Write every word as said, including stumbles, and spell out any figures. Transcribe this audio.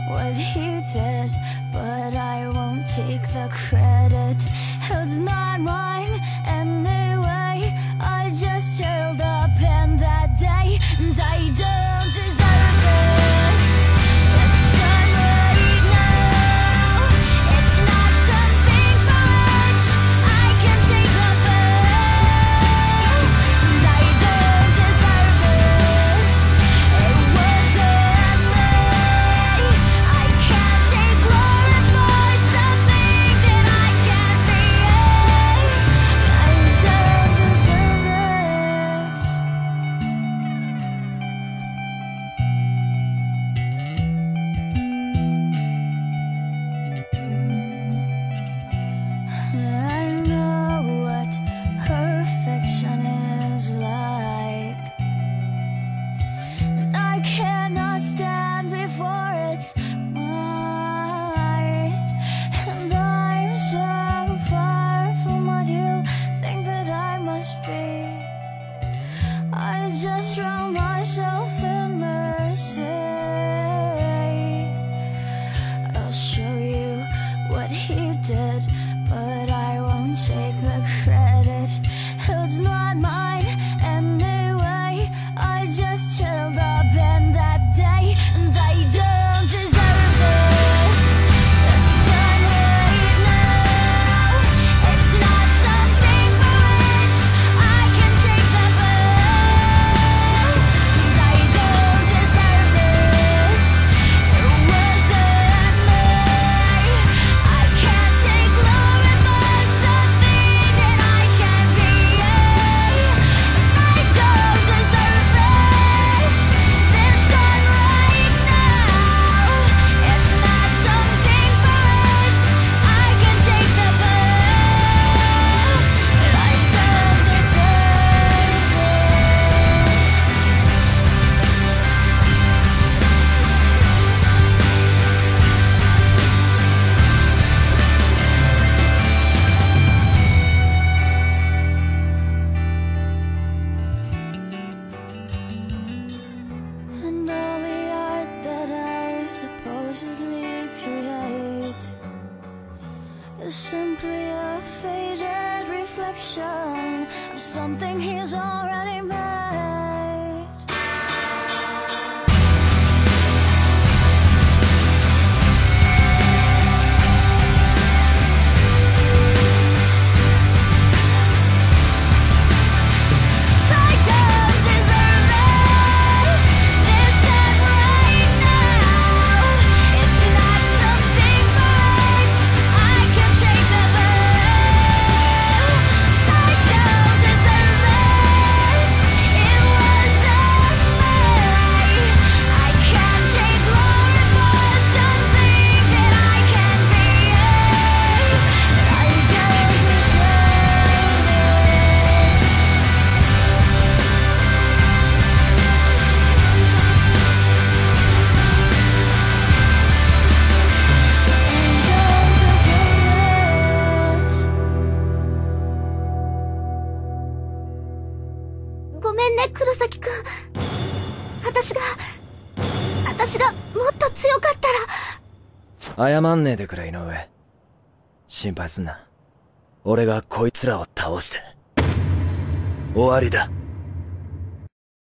what he did, but I won't take the credit. It's not mine anyway. I just held a pen that day, and I don't deserve this. This time right now, it's not something for which I can take the blame, and I don't deserve this. It wasn't me. I can't take glory for something that I can't be. I don't deserve this. I know what perfection is like. I cannot stand before its might, and I'm so far from what you think that I must be. I just drown myself in mercy. I'll show you what he did, but I won't take the credit. It's not mine anyway. I just held a pen that day, and I don't deserve this. This time right now, it's not something for which I can take the blame, and I don't deserve this. It wasn't me. I can't take glory for something that I can't be. I don't deserve this. This time right now, it's not something for which I can take the blame, and I don't deserve this. And all the art that I supposedly create is simply a faded reflection of something he's already made. I don't deserve this. This time right now, it's not something for which I can take the blame. I don't deserve this. It wasn't me. I can't take glory for something that I can't be. I don't deserve this. ごめんね、黒崎くん。私が、私がもっと強かったら。 謝んねえでくれ、井上。心配すんな。俺がこいつらを倒して終わりだ。